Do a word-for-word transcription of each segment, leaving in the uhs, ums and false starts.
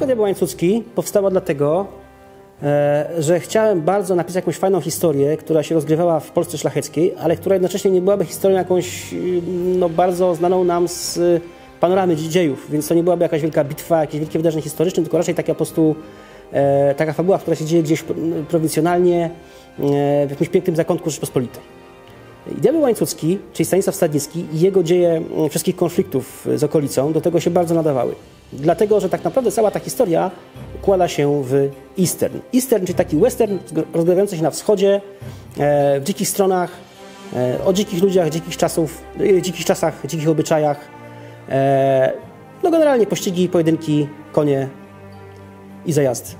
Diabeł Łańcucki powstała dlatego, że chciałem bardzo napisać jakąś fajną historię, która się rozgrywała w Polsce szlacheckiej, ale która jednocześnie nie byłaby historią jakąś no, bardzo znaną nam z panoramy dziejów, więc to nie byłaby jakaś wielka bitwa, jakieś wielkie wydarzenie historyczne, tylko raczej taka po prostu e, taka fabuła, która się dzieje gdzieś prowincjonalnie, e, w jakimś pięknym zakątku Rzeczpospolitej. I Diabeł Łańcucki, czyli Stanisław Stadnicki i jego dzieje wszystkich konfliktów z okolicą do tego się bardzo nadawały. Dlatego, że tak naprawdę cała ta historia układa się w Eastern. Eastern, czyli taki western rozgrywający się na wschodzie, e, w dzikich stronach, e, o dzikich ludziach, dzikich czasów, e, dzikich czasach, dzikich obyczajach. E, no generalnie pościgi, pojedynki, konie i zajazdy.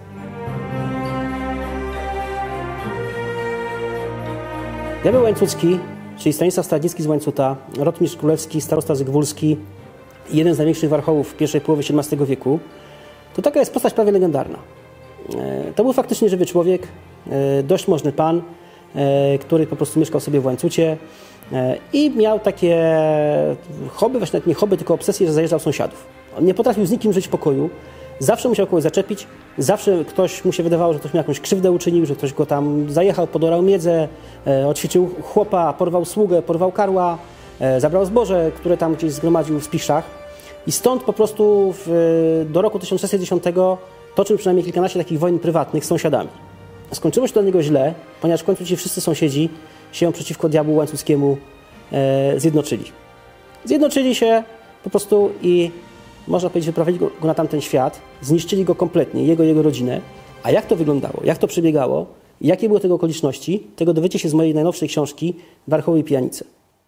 Diabeł Łańcucki, czyli Stanisław Stadnicki z Łańcuta, rotmistrz królewski, starosta zygwulski, jeden z największych warchołów w pierwszej połowie siedemnastego wieku, to taka jest postać prawie legendarna. To był faktycznie żywy człowiek, dość możny pan, który po prostu mieszkał sobie w Łańcucie i miał takie hobby, właśnie nawet nie hobby, tylko obsesję, że zajeżdżał sąsiadów. On nie potrafił z nikim żyć w pokoju, zawsze musiał kogoś zaczepić, zawsze ktoś mu się wydawało, że ktoś mu jakąś krzywdę uczynił, że ktoś go tam zajechał, podorał miedzę, oćwiczył chłopa, porwał sługę, porwał karła, zabrał zboże, które tam gdzieś zgromadził w spiszach. I stąd po prostu w, do roku tysiąc sześćset dziesiątego toczył przynajmniej kilkanaście takich wojen prywatnych z sąsiadami. Skończyło się to dla niego źle, ponieważ w końcu ci wszyscy sąsiedzi się przeciwko Diabłu Łańcuckiemu e, zjednoczyli. Zjednoczyli się po prostu i można powiedzieć, wyprawili go, go na tamten świat, zniszczyli go kompletnie, jego i jego rodzinę. A jak to wyglądało, jak to przebiegało, jakie były tego okoliczności, tego dowiecie się z mojej najnowszej książki Warchoły i pijanice.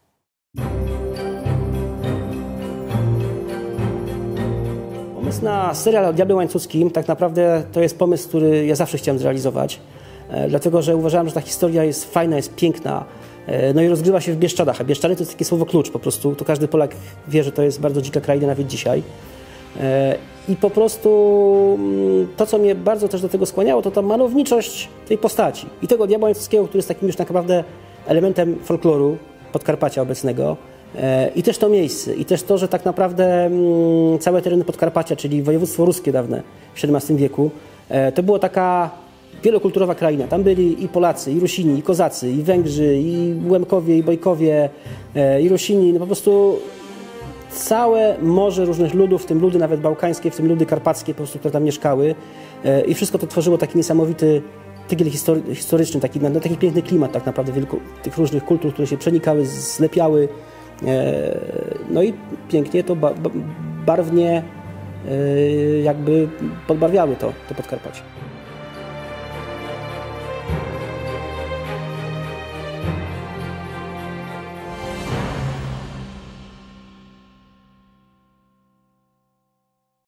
Pomysł na serial o Diable Łańcuckim tak naprawdę to jest pomysł, który ja zawsze chciałem zrealizować, e, dlatego że uważałem, że ta historia jest fajna, jest piękna, e, no i rozgrywa się w Bieszczadach, a Bieszczady to jest takie słowo klucz po prostu, to każdy Polak wie, że to jest bardzo dzika kraina nawet dzisiaj. E, I po prostu to, co mnie bardzo też do tego skłaniało, to ta malowniczość tej postaci i tego Diabła Łańcuckiego, który jest takim już tak naprawdę elementem folkloru Podkarpacia obecnego. I też to miejsce, i też to, że tak naprawdę całe tereny Podkarpacia, czyli województwo ruskie dawne w siedemnastym wieku, to była taka wielokulturowa kraina. Tam byli i Polacy, i Rusini, i Kozacy, i Węgrzy, i Łemkowie, i Bojkowie, i Rusini. No po prostu całe morze różnych ludów, w tym ludy nawet bałkańskie, w tym ludy karpackie, po prostu, które tam mieszkały. I wszystko to tworzyło taki niesamowity tygiel history, historyczny, taki, no, taki piękny klimat tak naprawdę wielko, tych różnych kultur, które się przenikały, zlepiały. No i pięknie to barwnie jakby podbarwiały to, to Podkarpacie.